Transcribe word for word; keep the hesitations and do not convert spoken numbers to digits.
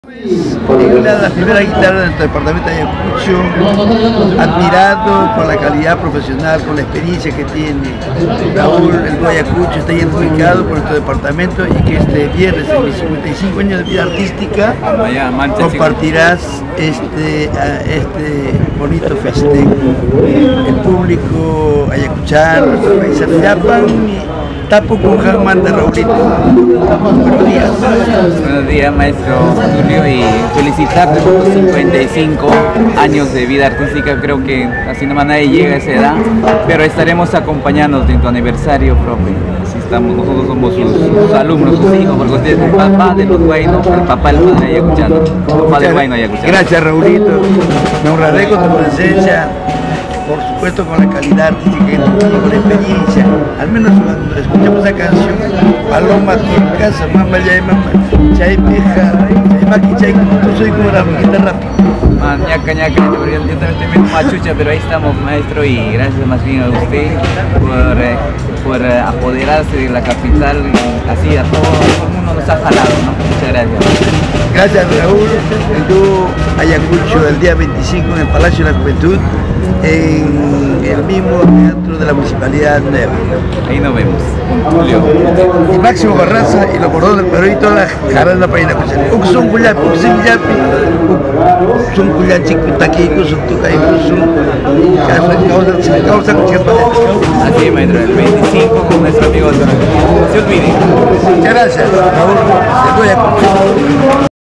En la, la primera guitarra de nuestro departamento de Ayacucho, admirado por la calidad profesional, con la experiencia que tiene Raúl. El dúo Ayacucho está identificado por nuestro departamento y que este viernes, en mis cincuenta y cinco años de vida artística, compartirás este, este bonito festejo. El público ayacuchano, nuestro paisano Yapan, Tapo con Hanman de Raulito. Buenos días. Buenos días, maestro Tulio, y felicitarte por tus cincuenta y cinco años de vida artística. Creo que así nomás nadie llega a esa edad, pero estaremos acompañándote en tu aniversario, profe. Así estamos, nosotros somos sus, sus alumnos, sus hijos, porque usted es el papá de los guaynos, el papá del padre ayacuchano, el papá del guayno ayacuchano. Gracias, Raulito. Me honraré con tu presencia. Por supuesto, con la calidad artística que tiene, con la experiencia. Al menos cuando escuchamos la canción Paloma Turca, Samama Yaimama, Chay Peja, Chaymaki Chay, tú soy como la guitarra rápido. Man, ñaca, ñaca, yo también estoy medio machucha, pero ahí estamos, maestro, y gracias más bien a usted por, eh, por eh, apoderarse de la capital, así a todo el mundo nos ha jalado, ¿no? Muchas gracias. Gracias, Raúl. El dúo Ayacucho el día veinticinco en el Palacio de la Juventud, en el mismo teatro de la Municipalidad Nueva. Ahí nos vemos. Julio. Y Máximo Barraza y los bordones del Perú y toda la jarana para ir a escuchar. Uxun Cuyapi, Uxun Cuyapi, Uxun Cuyachi, Kutaki, Uxun Tucay, Uxun Causa Así es, maestro, el veinticinco con nuestro amigo. No se olviden. Muchas gracias, Raúl. Te voy a